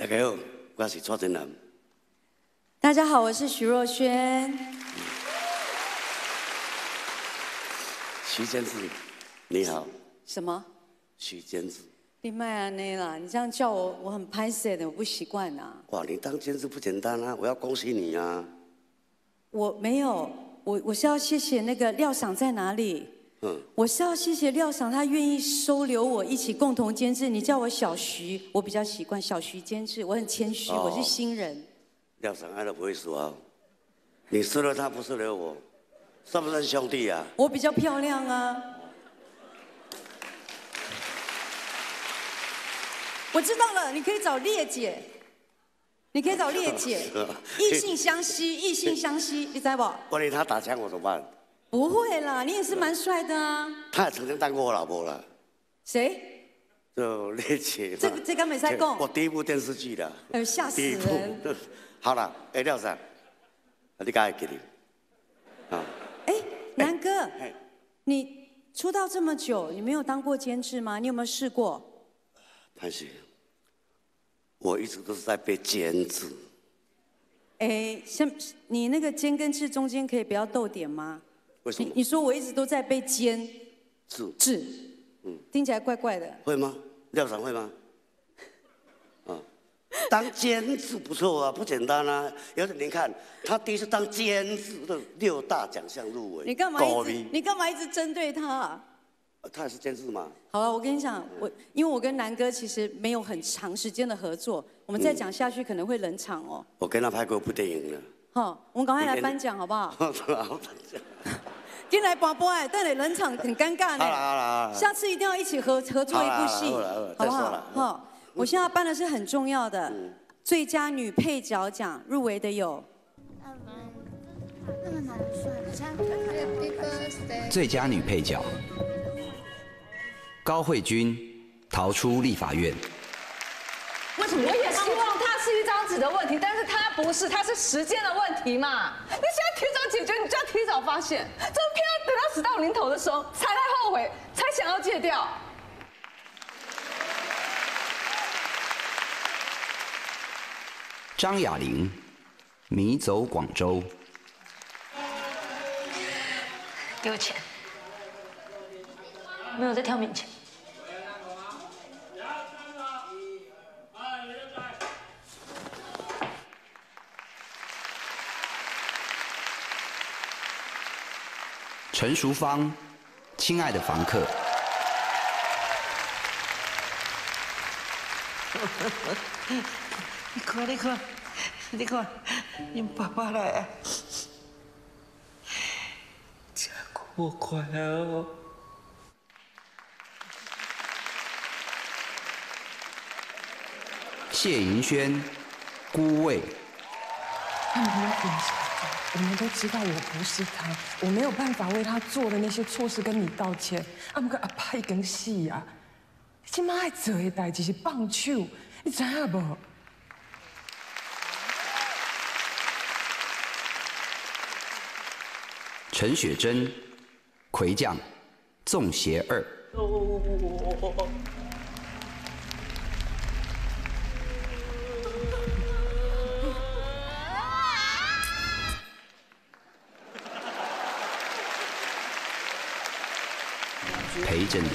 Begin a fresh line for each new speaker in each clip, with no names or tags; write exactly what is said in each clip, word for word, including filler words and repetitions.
大家好，我是蔡振南。
大家好，我是徐若瑄。
徐监制，你好。
什么？
徐监制。
你卖安内啦，你这样叫我，我很拍摄的，我不习惯呐。
哇，你当监制不简单啊！我要恭喜你啊！
我没有，我我是要谢谢那个廖赏在哪里？嗯，我是要谢谢廖赏，他愿意收留我一起共同监制。你叫我小徐，我比较习惯小徐监制，我很谦虚，哦、我是新人。
廖赏爱都不会说啊，你收留他不收留我，算不算兄弟啊？
我比较漂亮啊。我知道了，你可以找烈姐，你可以找烈姐，异性相吸，异性相吸，你知不？
万一他打枪我怎么办？
不会啦，你也是蛮帅的啊。
他也曾经当过我老婆了。
谁？
就烈姐。
这这个没在讲。
我第一部电视剧的。
呃，吓死人。
好了，哎，廖赏，你敢会记得？啊。
哎，南哥，你出道这么久，你没有当过监制吗？你有没有试过？
潘姐。我一直都是在被监制。
哎，像你那个监跟制中间可以不要逗点吗？
为什么？
你说我一直都在被监
制
制，嗯，听起来怪怪的。
会吗？廖赏会吗？啊，当监制不错啊，不简单啊。要是您看他第一次当监制的六大奖项入围，
你干嘛一直你干嘛一直针对他啊？
他也是监制吗？
好了，我跟你讲，我因为我跟南哥其实没有很长时间的合作，我们再讲下去可能会冷场哦。
我跟他拍过一部电影了。
好，我们赶快来颁奖好不好？
好，颁奖。
进来播播哎，但你冷场很尴尬呢。
好了好了好了。
下次一定要一起合合作一部戏，好不好？好，我现在要颁的是很重要的最佳女配角奖，入围的有。
那个男的帅，
最佳女配角。高慧君逃出立法院。
为什么？我也希望它是一张纸的问题，但是它不是，它是时间的问题嘛。你现在提早解决，你就要提早发现，怎么偏要等到死到临头的时候才来后悔，才想要戒掉？
张雅玲，迷走广州。
给我钱，没有在挑免钱。
陈淑芳，亲爱的房客。
你看，你看，你看，你爸爸来啊！真可快哦！
谢盈萱，孤味。
他们不要分手。我们都知道我不是他，我没有办法为他做的那些错事跟你道歉。啊，不过阿爸已经死啊，你今麦爱做的代志是放手，你知影无？
陈雪贞，魁将，纵邪二。陪着你。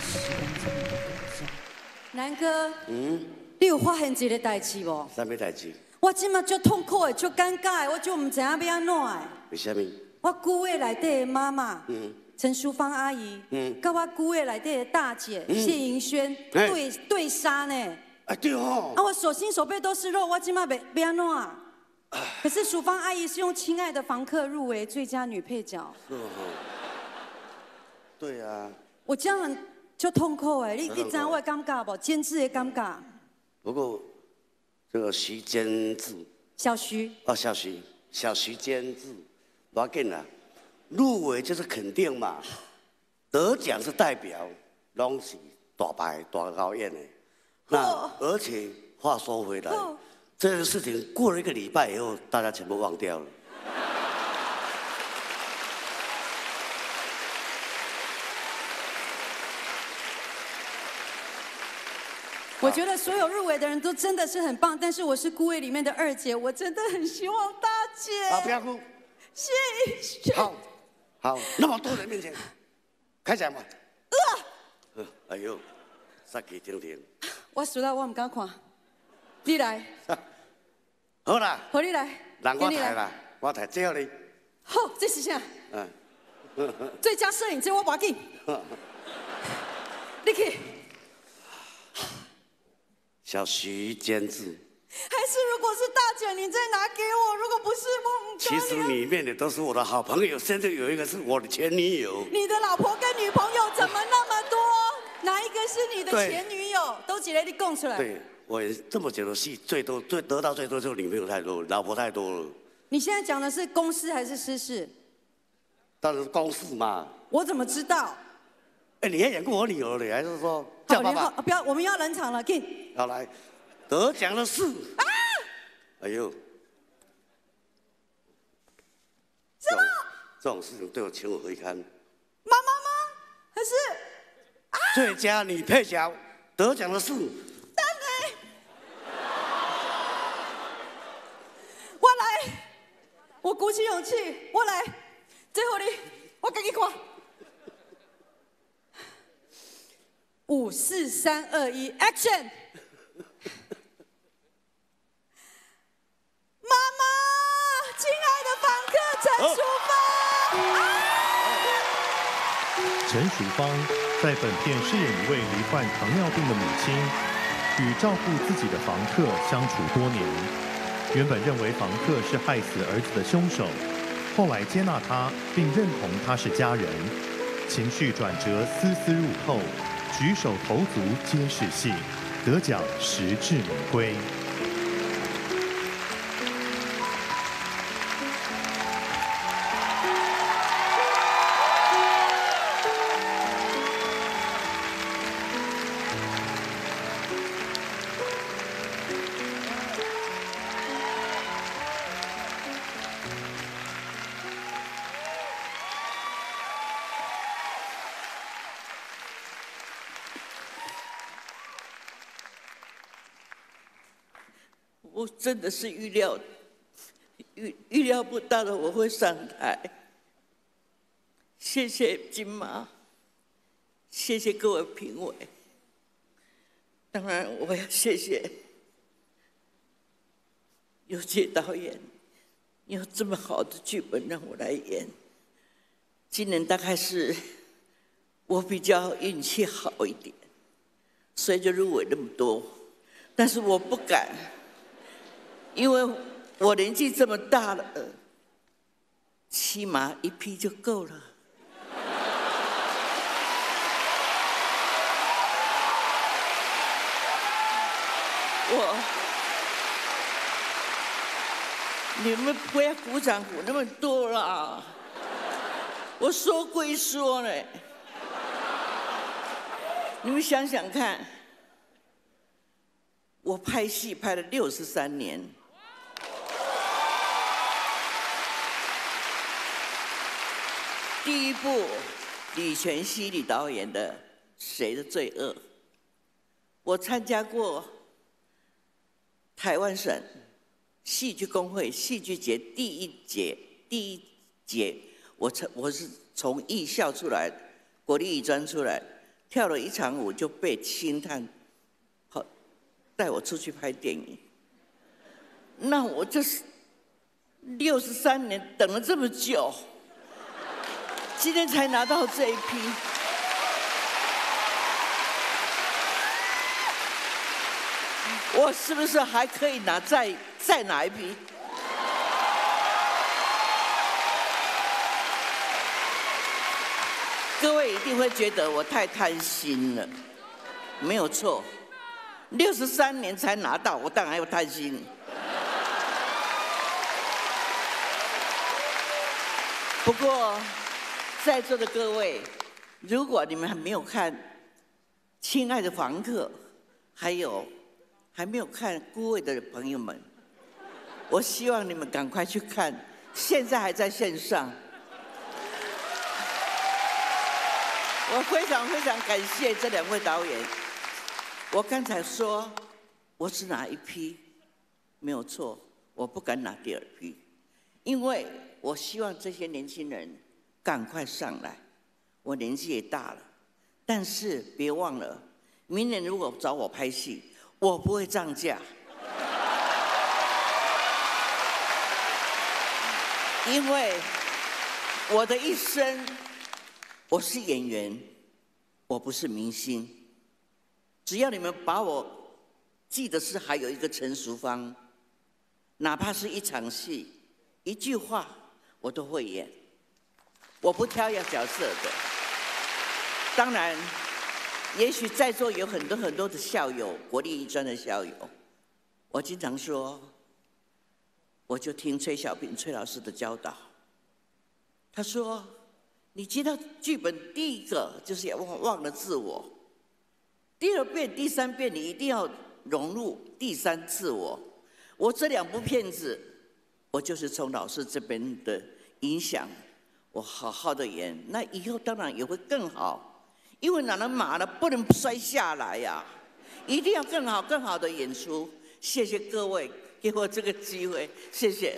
南哥，嗯，你有发现一个代志无？
啥物代志？
我今麦足痛苦的，足尴尬的，我就唔知影要安怎的。
为什么？
我姑位内底的妈妈，嗯，陈淑芳阿姨，嗯，跟我姑位内底的大姐、嗯、谢盈萱对、欸、对杀呢。
啊对哦。
啊，我手心手背都是肉，我今麦要要安怎啊？可是淑芳阿姨是用《亲爱的房客》入围最佳女配角。是哦。
对啊。
我这样很就痛苦哎，你你知道我的感觉不？监制的感觉。
不过，这个徐监制。
小徐。
哦，小徐，小徐监制，不要紧啦，入围就是肯定嘛，得奖是代表，拢是大牌大高宴的。那而且话说回来，这件事情过了一个礼拜以后，大家全部忘掉了。
我觉得所有入围的人都真的是很棒，但是我是孤位里面的二姐，我真的很希望大姐。
好，不要哭。
谢谢。
好，好，那么多人面前，开讲吧。呃，哎呦，杀鸡听听。
我输了，我唔敢看。你来。
好啦。
好，你来。
让我抬啦，我抬最后你。
好，这是啥？嗯。最佳摄影，这我把紧。你去。
小徐监制。
还是如果是大姐，你再拿给我；如果不是，我
其实里面的都是我的好朋友，甚至有一个是我的前女友。
你的老婆跟女朋友怎么那么多？哪一个是你的前女友？都几类你供出来。
对，我也这么久的戏，最多最得到最多就是女朋友太多，老婆太多了。你
现在讲的是公事还是私事？
当然是公事嘛。
我怎么知道？
哎，你还演过我女儿的，还是说叫爸爸？
不要，我们要冷场了 ，King。
好来，得奖的是啊！哎呦，
什么？
这种事情对我情有何以堪？
妈妈吗？还是
啊？最佳女配角得奖的是。
蛋妹。我来，我鼓起勇气，我来，最后你，我给你看。五四三二一 ，Action！ 妈妈，亲爱的房客陈淑芳。
陈淑芳在本片饰演一位罹患糖尿病的母亲，与照顾自己的房客相处多年。原本认为房客是害死儿子的凶手，后来接纳他，并认同他是家人。情绪转折，丝丝入扣。举手投足皆是戏，得奖实至名归。
我真的是预料预预料不到的，我会上台。谢谢金马，谢谢各位评委，当然我要谢谢有杰导演，有这么好的剧本让我来演。今年大概是我比较运气好一点，所以就入围那么多，但是我不敢。因为我年纪这么大了，起码一批就够了。我，你们不要鼓掌鼓那么多啦！我说归说呢，你们想想看，我拍戏拍了六十三年。第一部李全熙李导演的《谁的罪恶》，我参加过台湾省戏剧工会戏剧节第一节第一节，我从我是从艺校出来，国立艺专出来，跳了一场舞就被星探好带我出去拍电影。那我就是六十三年等了这么久。今天才拿到这一批，我是不是还可以拿再再拿一批？各位一定会觉得我太贪心了，没有错，六十三年才拿到，我当然要贪心。不过。在座的各位，如果你们还没有看《亲爱的房客》，还有还没有看《孤味》的朋友们，我希望你们赶快去看，现在还在线上。我非常非常感谢这两位导演， 我刚才说我只拿一批，没有错，我不敢拿第二批，因为我希望这些年轻人赶快上来。我年纪也大了，但是别忘了，明年如果找我拍戏，我不会涨价，因为我的一生，我是演员，我不是明星。只要你们把我记得是还有一个陈淑芳，哪怕是一场戏、一句话，我都会演。我不挑要角色的。当然，也许在座有很多很多的校友，国立艺专的校友，我经常说，我就听崔小平崔老师的教导。他说，你接到剧本第一个就是要忘忘了自我，第二遍、第三遍你一定要融入第三自我。我这两部片子，我就是从老师这边的影响，我好好的演，那以后当然也会更好。因为哪能马呢，不能摔下来呀、啊，一定要更好、更好的演出。谢谢各位给我这个机会，谢谢。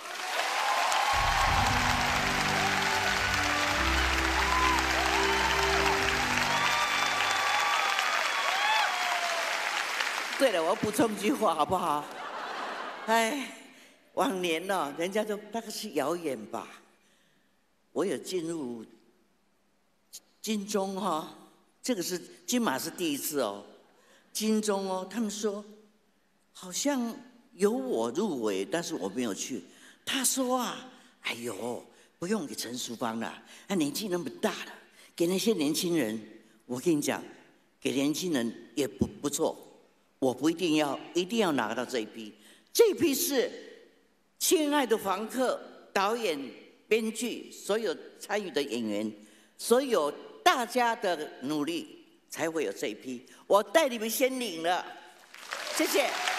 对了，我要补充一句话好不好？哎，往年呢、哦，人家都大概是谣言吧。我有进入金钟哈、哦，这个是金马是第一次哦，金钟哦，他们说好像有我入围，但是我没有去。他说啊，哎呦，不用给陈淑芳了，他年纪那么大了，给那些年轻人，我跟你讲，给年轻人也不不错。我不一定要一定要拿到这一批，这一批是亲爱的房客、导演、编剧，所有参与的演员，所有大家的努力，才会有这一批。我带你们先领了，谢谢。